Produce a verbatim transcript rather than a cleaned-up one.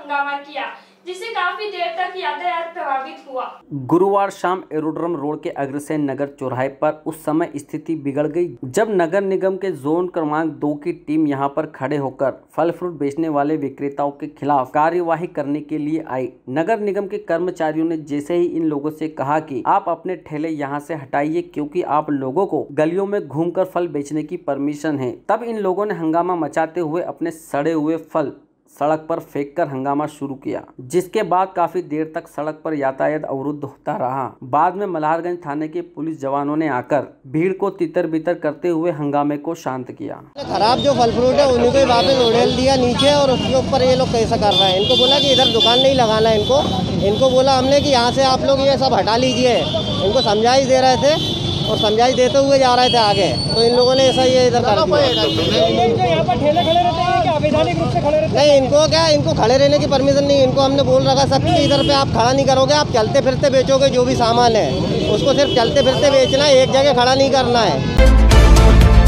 हंगामा किया, जिससे काफी देर तक यातायात प्रभावित हुआ। गुरुवार शाम एरोड्रम रोड के अग्रसेन नगर चौराहे पर उस समय स्थिति बिगड़ गई जब नगर निगम के जोन क्रमांक दो की टीम यहां पर खड़े होकर फल फ्रूट बेचने वाले विक्रेताओं के खिलाफ कार्यवाही करने के लिए आई। नगर निगम के कर्मचारियों ने जैसे ही इन लोगों से कहा कि आप अपने ठेले यहां से हटाइए क्योंकि आप लोगों को गलियों में घूमकर फल बेचने की परमिशन है, तब इन लोगों ने हंगामा मचाते हुए अपने सड़े हुए फल सड़क पर फेंककर हंगामा शुरू किया, जिसके बाद काफी देर तक सड़क पर यातायात अवरुद्ध होता रहा। बाद में मल्हारगंज थाने के पुलिस जवानों ने आकर भीड़ को तितर बितर करते हुए हंगामे को शांत किया। खराब जो फल फ्रूट है उन्हीं को वापस उड़ेल दिया नीचे और उसके ऊपर ये लोग कैसा कर रहे हैं। इनको बोला कि इधर दुकान नहीं लगाना है, इनको इनको बोला हमने कि यहाँ से आप लोग ये सब हटा लीजिए। इनको समझाई दे रहे थे और समझाई देते हुए जा रहे थे आगे, तो इन लोगों ने ऐसा ये इधर कर दिया। यहाँ पर ठेले खड़े रहते हैं क्या अवैधानिक रूप से खड़े रहते हैं? नहीं, इनको क्या इनको खड़े रहने की परमिशन नहीं। इनको हमने बोल रखा सब कि इधर पे आप खड़ा नहीं करोगे, आप चलते फिरते बेचोगे जो भी सामान है उसको सिर्फ चलते फिरते बेचना है, एक जगह खड़ा नहीं करना है।